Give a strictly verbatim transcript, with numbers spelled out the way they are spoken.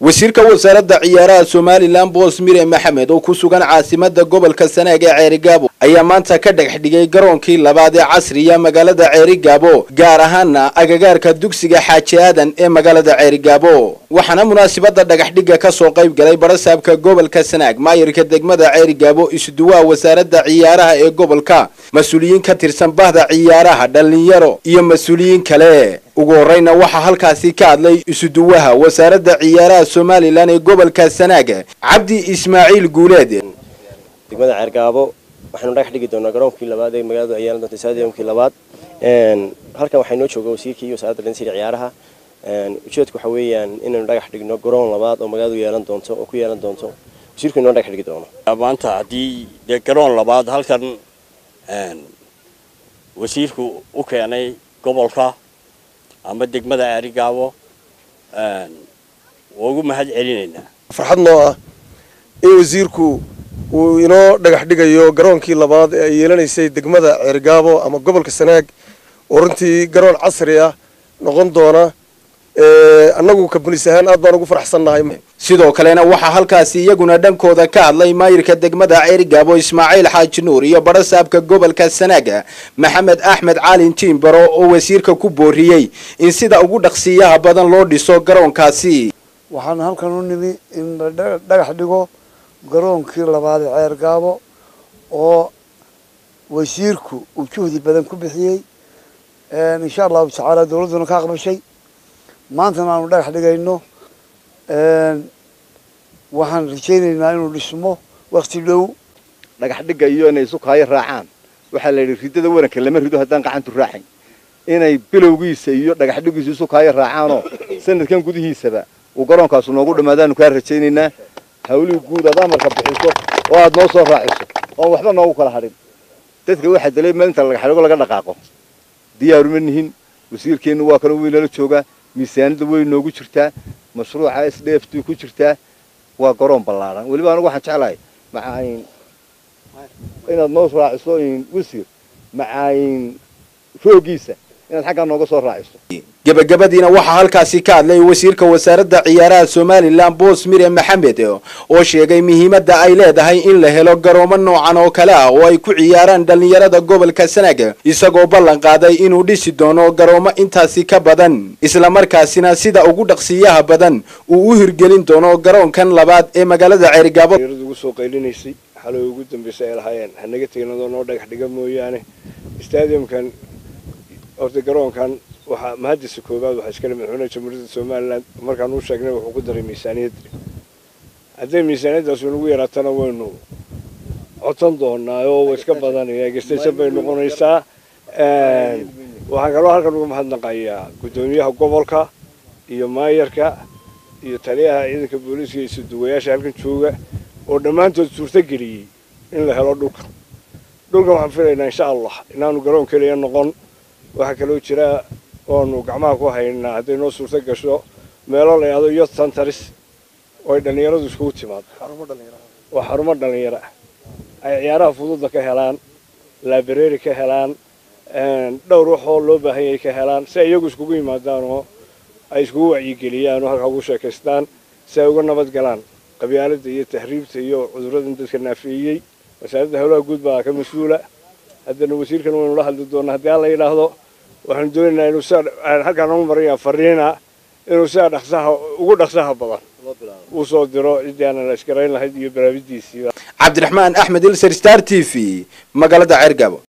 wasiirka wasaaradda ciyaaraha Somaliland Boos Mire Maxamed oo ku sugan caasimada gobolka Sanaag ee Ceerigaabo ayaa maanta ka dhagax dhigay garoonkii labaad ee casriga magaalada Ceerigaabo gaar ahaan agagaarka dugsiga Xaaji Aadan ee magaalada Ceerigaabo waxaana munaasabada dhagax dhiga ka soo qayb galay barasaabka gobolka Sanaag maayirka degmada Ceerigaabo isuduwa wasaaradda ciyaaraha ee gobolka mas'uuliyiin ka tirsan bahda ciyaaraha dhalinyaro iyo mas'uuliyiin kale ugu horeyna waxa halkaasi ka hadlay isuduwaha wasaaradda ciyaaraha Somaliland ee gobolka Sanaag Cabdi Ismaaciil Guuleed degmada Ceerigaabo waxaanu dhagax dhigi doonaa garoonkii labaad ee magaalada ayaan doonta stadiumkii labaad een halkan waxay noo joogaa wasiirkii wasaaradda dhalinyarada ciyaaraha een ujeedku waxa weeyaan inaanu dhagax dhigno garoon labaad oo magaaladu yeelan doonto oo ku yeelan doonto wasiirku inoo dhagax dhigi doono maanta hadii de garoon labaad halkan een wasiirku u keenay gobolka ama degmada Ceerigaabo een ugu mahad celinayna farxad noo ah in wasiirku uu inoo dhagax dhigayo garoonkii labaad ee yeelanaysay degmada Ceerigaabo ama gobolka Sanaag oo runtii garoon casri ah noqon doona ee anagu ka bulis ahaan aad baan ugu faraxsanahay sidoo kalena waxa halkaasi iyaguna dhankooda ka hadlay maayirka degmada Ceerigaabo Ismaaciil Xaaji Nuur iyo barasaabka gobolka Sanaag Maxamed Axmed Caalin Tiimbaro oo wasiirka ku booriyay in sida ugu dhaqsiyaha badan loo dhiso garoonkaasi waxaan halkan u nimi in dhagax dhigo garoonkii labaad ee Ceerigaabo oo wasiirku uu juhdi badan ku bixiyay ee insha Allah ta'ala dawladuna ka aqbashay maanta aanu dhagax dhigayno ee waxaan rajaynaynaa inuu dhismo waqti dhow dhagax dhigayo inay isu kaay raacaan waxa la yiri ridada waranka lama rido hadaan gacantu raacin inay bilowgiisa iyo dhagax dhigiisa isu kaay raacaan sanadkan gudihiisaba uu garoonkaas noogu dhamaadaan ka rajaynaynaa hawli guud aad marka bixiso oo aad noo soo raaciso oo waxba noogu kala harin dadka waxa dalay maalinta laga xirigo laga dhaqaaqo diyaar uma nihin wasiirkeenu waa kan weyn la jooga miisaanada way noogu jirtaa mashruuca S D F T ku jirtaa waa garoon ballaaran waliba anigu waxaan jeclahay macaayin inaad noo raaciso in wasiir macaayin roogiisa inaad xagga nooga soo raaciso gabagabadiina waxa halkaasi ka hadlay wasiirka wasaaradda ciyaaraha Somaliland Boos Mire Maxamed oo sheegay muhiimadda ay leedahay in la helo garoomo noocan oo kale ah oo ay ku ciyaaraan dhalinyarada gobolka Sanaag isagoo ballan qaaday inuu dhisi doono garoomo intaasi ka badan isla markaasina sida ugu dhaqsiyaha badan uu u hirgelin doono garoonkan labaad ee magaalada Ceerigaabo ugu soo qaylineysay xalay ugu dambeysay lahaayeen hanaga tegnado noo dhagax dhiga mooyaane stadiumkan orda garoonkan waxa mahadis koobaad waxa iska madaxweynaha jamhuuriyadda Somaliland markaan uu sheegnay wuxuu ku daray miisaaniyad haddii miisaaniyadaas uu ugu yaraatana waynu codsan doonaa oo iska badanaya gestation bay noqonaysaa ee waxaan kaloo halkan ugu mahadnaqayaa gudoomiyaha gobolka iyo maayarka iyo taliyaha ciidanka booliska iyo suduwayaasha halkan jooga oo dhamaantood suurta geliyay in la helo dhulka dhulka waxaan filaynaa insha Allah inaanu garoon kaliya noqon waxa kale oo jira oo gacmaha ku haynaa haday noo suurta gasho meelo la yiraahdo youth centers oo dhalinyaradu isku timaad xarumo dhalinyaro waa xarumo dhalinyaro ay ciyaaraha fudud ka helaan library ka helaan een dhowr wax oo loo baahan yahay ka helaan si iyagu isku yimaadaan oo ay isku wacyi geliyaan oo halka ugu sheekaystaan si ay uga nabad galaan qabyaaladda iyo tahriibta iyo cudurrada dadka naafiyay wasaaradda hawlaha guud baa ka mas'uula haddana wasiirkan waynu la hadli doonaa haddii la yiraahdo waxaan doonaynaa inuu saa halkaan ugu mariyaa fariina inuu saa dhaqsaha ugu dhaqsaha badan uu soo diro ciidaana la iskarayn lahayd iyo barnaamijdiisii Cabdiraxmaan Axmed Ilsar Star T V magaalada Ceerigaabo.